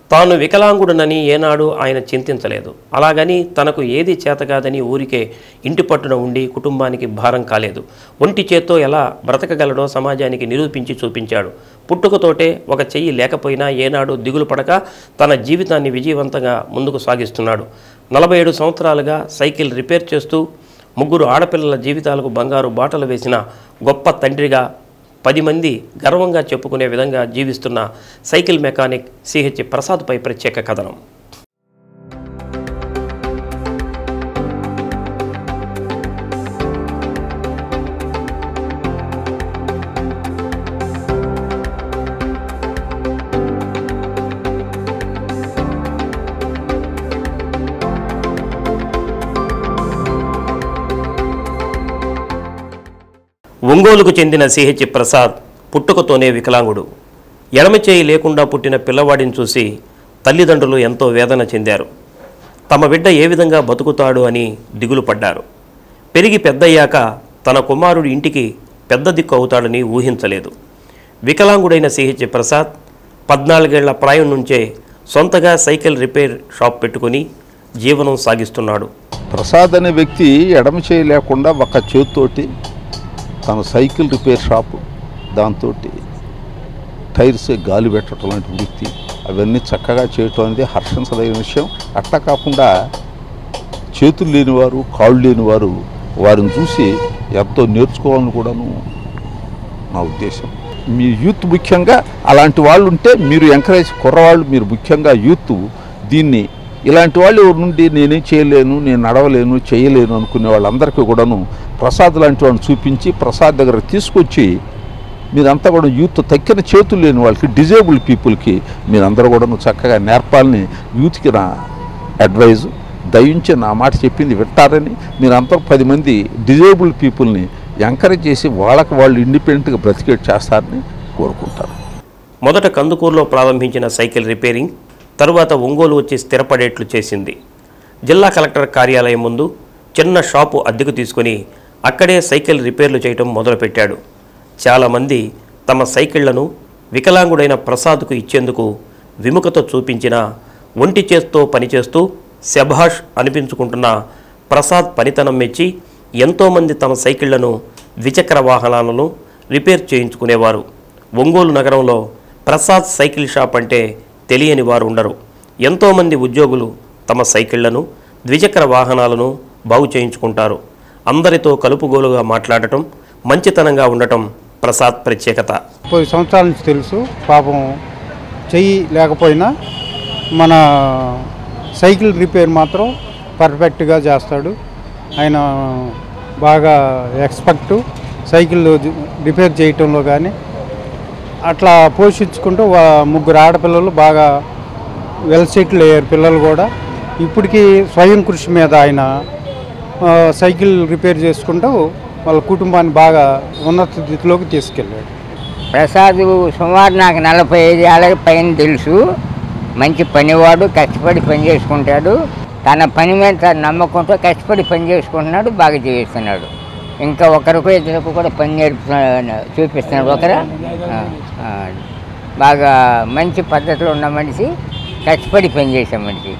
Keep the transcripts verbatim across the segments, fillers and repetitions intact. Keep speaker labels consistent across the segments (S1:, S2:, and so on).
S1: తాను వికలాంగుడనని ఏనాడు ఆయన చింతించలేదు. అలాగని తనకు ఏది చేతకాదని ఊరికే ఇంటి పట్టున ఉండి కుటుంబానికి భారం కాలేదు. ఒంటి చేత్తో ఎలా బ్రతకగలడో సమాజానికి నిరూపించి చూపించాడు. పుట్టుకతోటే ఒక చెయ్యి లేకపోయినా ఏనాడు దిగులు పడక తన జీవితాన్ని విజయవంతంగా ముందుకు సాగిస్తున్నాడు. నలభై ఏడు సంవత్సరాలుగా సైకిల్ రిపేర్ చేస్తూ ముగ్గురు ఆడపిల్లల జీవితాలకు బంగారు బాటలు వేసిన గొప్ప తండ్రిగా పది మంది గర్వంగా చెప్పుకునే విధంగా జీవిస్తున్న సైకిల్ మెకానిక్ సిహెచ్ ప్రసాద్పై ప్రత్యేక కథనం. ఒంగోలుకు చెందిన సిహెచ్ ప్రసాద్ పుట్టుకతోనే వికలాంగుడు. ఎడమ చేయి లేకుండా పుట్టిన పిల్లవాడిని చూసి తల్లిదండ్రులు ఎంతో వేదన చెందారు. తమ బిడ్డ ఏ విధంగా బతుకుతాడు అని దిగులు పడ్డారు. పెరిగి పెద్దయ్యాక తన కుమారుడి ఇంటికి పెద్ద దిక్కు అవుతాడని ఊహించలేదు. వికలాంగుడైన సిహెచ్ ప్రసాద్ పద్నాలుగేళ్ల ప్రాయం నుంచే సొంతగా సైకిల్ రిపేర్ షాప్ పెట్టుకుని జీవనం సాగిస్తున్నాడు.
S2: ప్రసాద్ అనే వ్యక్తి ఎడమ చేయి లేకుండా ఒక చేతితోటి తన సైకిల్ రిపేర్ షాపు, దాంతో టైర్స్ గాలి పెట్టడం లాంటి వృత్తి అవన్నీ చక్కగా చేయటం అనేది హర్షించదగిన విషయం. అట్లా కాకుండా చేతులు లేనివారు, కాళ్ళు లేనివారు వారిని చూసి ఎంతో నేర్చుకోవాలని కూడాను నా ఉద్దేశం. మీ యూత్ ముఖ్యంగా అలాంటి వాళ్ళు ఉంటే మీరు ఎంకరేజ్, కుర్రవాళ్ళు మీరు ముఖ్యంగా యూత్ దీన్ని ఇలాంటి వాళ్ళు నుండి నేనేం చేయలేను, నేను నడవలేను, చేయలేను అనుకునే వాళ్ళందరికీ కూడాను ప్రసాద్ లాంటి వాళ్ళని చూపించి ప్రసాద్ దగ్గర తీసుకొచ్చి మీరంతా కూడా యూత్ తక్కిన చేతులు లేని వాళ్ళకి, డిజేబుల్డ్ పీపుల్కి మీరందరూ కూడా చక్కగా నేర్పాలని యూత్కి నా అడ్వైజ్. దయించి నా మాట చెప్పింది వింటారని మీరంతా పది మంది డిజేబుల్డ్ పీపుల్ని ఎంకరేజ్ చేసి వాళ్ళకి వాళ్ళు ఇండిపెండెంట్గా బ్రతికేట్ చేస్తారని కోరుకుంటారు.
S1: మొదట కందుకూరులో ప్రారంభించిన సైకిల్ రిపేరింగ్ తరువాత ఒంగోలు వచ్చి స్థిరపడేట్లు చేసింది. జిల్లా కలెక్టర్ కార్యాలయం ముందు చిన్న షాపు అద్దెకు తీసుకుని అక్కడే సైకిల్ రిపేర్లు చేయటం మొదలుపెట్టాడు. చాలామంది తమ సైకిళ్లను వికలాంగుడైన ప్రసాద్కు ఇచ్చేందుకు విముఖత చూపించిన ఒంటి చేత్తో పనిచేస్తూ శభాష్ అనిపించుకుంటున్న ప్రసాద్ పనితనం మెచ్చి ఎంతోమంది తమ సైకిళ్లను ద్విచక్ర వాహనాలను రిపేర్ చేయించుకునేవారు. ఒంగోలు నగరంలో ప్రసాద్ సైకిల్ షాప్ అంటే తెలియని వారు ఉండరు. ఎంతోమంది ఉద్యోగులు తమ సైకిళ్లను ద్విచక్ర వాహనాలను బాగు చేయించుకుంటారు. అందరితో కలుపుగోలుగా మాట్లాడటం, మంచితనంగా ఉండటం ప్రసాద్ ప్రత్యేకత.
S3: పది సంవత్సరాల నుంచి తెలుసు. పాపం చెయ్యి లేకపోయినా మన సైకిల్ రిపేర్ మాత్రం పర్ఫెక్ట్గా చేస్తాడు. ఆయన బాగా ఎక్స్పర్ట్ సైకిల్ రిపేర్ చేయటంలో కానీ అట్లా పోషించుకుంటూ ముగ్గురు ఆడపిల్లలు బాగా వెల్ సెటిల్ అయ్యారు. పిల్లలు కూడా ఇప్పటికీ స్వయం కృషి మీద ఆయన సైకిల్ రిపేర్ చేసుకుంటూ వాళ్ళ కుటుంబాన్ని బాగా ఉన్నత స్థితిలోకి తీసుకెళ్ళాడు.
S4: ప్రసాద్ సుమారు నాకు నలభై ఐదు ఏళ్ళ పైన తెలుసు. మంచి పనివాడు, కష్టపడి పని చేసుకుంటాడు. తన పని మీద నమ్మకంతో కష్టపడి పని చేసుకుంటున్నాడు, బాగా చేస్తున్నాడు. ఇంకా ఒకరికి ఇద్దరికి కూడా పని నేర్పుతున్నాడు, చూపిస్తున్నాడు. ఒకరు బాగా మంచి పద్ధతిలో ఉన్న మనిషి, కష్టపడి పని చేసే మనిషి.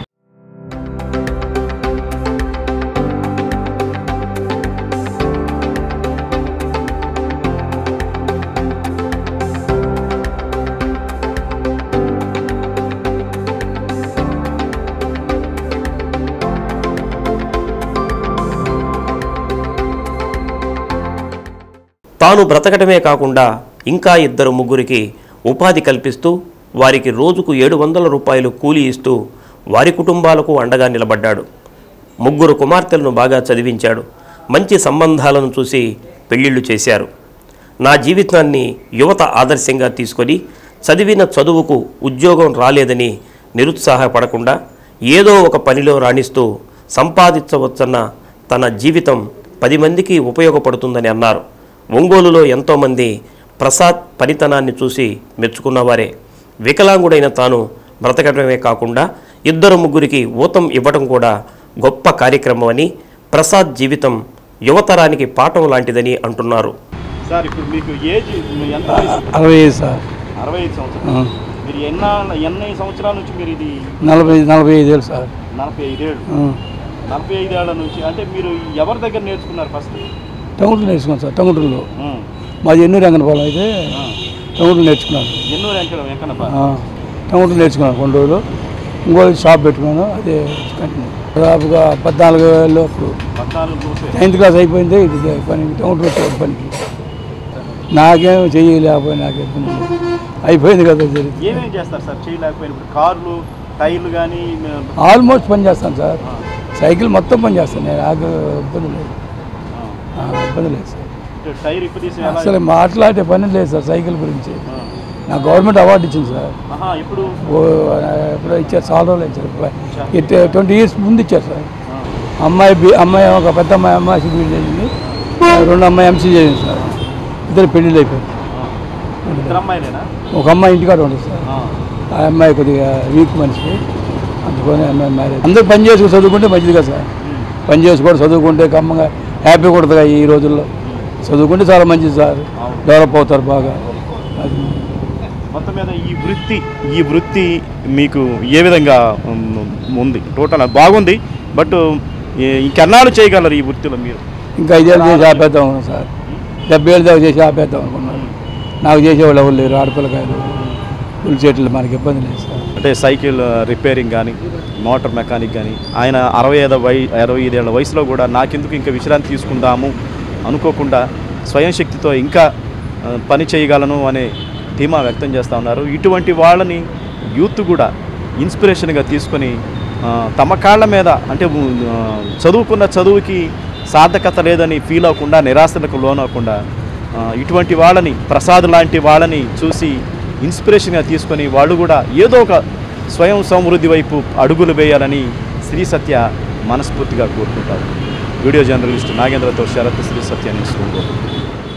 S1: తాను బ్రతకటమే కాకుండా ఇంకా ఇద్దరు ముగ్గురికి ఉపాధి కల్పిస్తూ వారికి రోజుకు ఏడు వందల రూపాయలు కూలీ ఇస్తూ వారి కుటుంబాలకు అండగా నిలబడ్డాడు. ముగ్గురు కుమార్తెలను బాగా చదివించాడు. మంచి సంబంధాలను చూసి పెళ్లిళ్లు చేశారు. నా జీవితాన్ని యువత ఆదర్శంగా తీసుకొని చదివిన చదువుకు ఉద్యోగం రాలేదని నిరుత్సాహపడకుండా ఏదో ఒక పనిలో రాణిస్తూ సంపాదించవచ్చన్న తన జీవితం పది మందికి ఉపయోగపడుతుందని అన్నారు. ఒంగోలులో ఎంతోమంది ప్రసాద్ పనితనాన్ని చూసి మెచ్చుకున్నవారే. వికలాంగుడైన తాను బ్రతకడమే కాకుండా ఇద్దరు ముగ్గురికి ఊతం ఇవ్వడం కూడా గొప్ప కార్యక్రమం అని, ప్రసాద్ జీవితం యువతరానికి పాఠం లాంటిదని అంటున్నారు.
S5: సార్ ఇప్పుడు మీకు ఏజ్ ఎంత?
S3: అరవై ఐదు సార్.
S5: అరవై ఐదు సంవత్సరాలు. మీరు ఎన్న ఎన్ని సంవత్సరాల నుంచి మీరు ఇది
S3: నలభై నలభై ఐదేళ్ళు సార్.
S5: నలభై ఐదేళ్ళు నలభై ఐదేళ్ల నుంచి అంటే మీరు ఎవరి దగ్గర నేర్చుకున్నారు ఫస్ట్?
S3: టంగుటూరు నేర్చుకున్నాను సార్. టంగుటూరులో మాది ఎన్నూరు వెంకన్నపాలెం అయితే టంగుటూరు నేర్చుకున్నాను.
S5: ఎన్నూరు వెంకట వెంకన్నపాలెం
S3: టంగుటూరు నేర్చుకున్నాను కొన్ని రోజులు. ఇంకోటి షాప్ పెట్టుకున్నాను. అదే కంటిన్యూ దాదాపుగా పద్నాలుగు వేలు అప్పుడు నైన్త్ క్లాస్ అయిపోయింది. ఇది పని టంగుటూరు పనికి నాకేం చేయలేకపోయి నాకు ఇబ్బంది అయిపోయింది కదా.
S5: ఏమేమి చేస్తారు సార్ చేయలేకపోయినప్పుడు? కార్లు టైర్లు కానీ
S3: ఆల్మోస్ట్ పని చేస్తాను సార్. సైకిల్ మొత్తం పని చేస్తాను నేను. నాకు ఇబ్బంది లేదు, ఇబ్బంది లేదు సార్.
S5: టైర్ ఇప్పుడు
S3: అసలు మాట్లాడే పని లేదు సార్ సైకిల్ గురించి. నాకు గవర్నమెంట్ అవార్డు ఇచ్చింది సార్.
S5: ఇప్పుడు
S3: ఎప్పుడో ఇచ్చారు, చాలా రోజులు ఇచ్చారు. ట్వంటీ ఇయర్స్ ముందు ఇచ్చారు సార్. అమ్మాయి బి అమ్మాయి ఒక పెద్ద అమ్మాయి అమ్మాయి సిబిఐ చేసింది, రెండు అమ్మాయి ఎంసీ చేసింది సార్. ఇద్దరు పెళ్ళిళ్ళు అయిపోయింది. ఒక అమ్మాయి ఇంటికాడ ఉంటుంది సార్. ఆ అమ్మాయి కొద్దిగా వీక్ మనిషి, అందుకని అమ్మాయి మ్యారేజ్. అందరూ పని చేసుకుని చదువుకుంటే మంచిది కదా సార్. పని చేసుకోవడం చదువుకుంటే కమ్మగా హ్యాపీ కొడుతుంది ఈ రోజుల్లో. చదువుకుంటే చాలా మంచిది సార్, డెవలప్ అవుతారు బాగా. అది
S5: మొత్తం మీద ఈ వృత్తి ఈ వృత్తి మీకు ఏ విధంగా ఉంది? టోటల్ బాగుంది, బట్ ఇంకెన్నాళ్ళు చేయగలరు ఈ వృత్తిలో మీరు?
S3: ఇంకా ఐదేళ్ళు చేసి ఆపేద్దాం అనుకున్నాను సార్. డెబ్బై ఏళ్ళు దాకా చేసి ఆపేద్దాం అనుకున్నాను. నాకు చేసేవాళ్ళు ఎవరు లేరు, ఆడపిల్లకాయలు పులి చెట్లు, మనకి ఇబ్బంది లేదు సార్.
S5: అంటే సైకిల్ రిపేరింగ్ కానీ మోటార్ మెకానిక్ కానీ ఆయన అరవై ఐదు వై అరవై ఐదేళ్ల వయసులో కూడా నాకెందుకు ఇంకా విశ్రాంతి తీసుకుందాము అనుకోకుండా స్వయం శక్తితో ఇంకా పని చేయగలను అనే ధీమా వ్యక్తం చేస్తూ ఉన్నారు. ఇటువంటి వాళ్ళని యూత్ కూడా ఇన్స్పిరేషన్గా తీసుకొని తమ కాళ్ళ మీద అంటే చదువుకున్న చదువుకి సార్థకత లేదని ఫీల్ అవ్వకుండా, నిరాశలకు లోనవ్వకుండా ఇటువంటి వాళ్ళని, ప్రసాద్ లాంటి వాళ్ళని చూసి ఇన్స్పిరేషన్గా తీసుకొని వాళ్ళు కూడా ఏదో ఒక స్వయం సమృద్ధి వైపు అడుగులు వేయాలని శ్రీ సత్య మనస్ఫూర్తిగా కోరుకుంటారు. వీడియో జర్నలిస్ట్ నాగేంద్రతో శరత్, శ్రీ సత్య న్యూస్.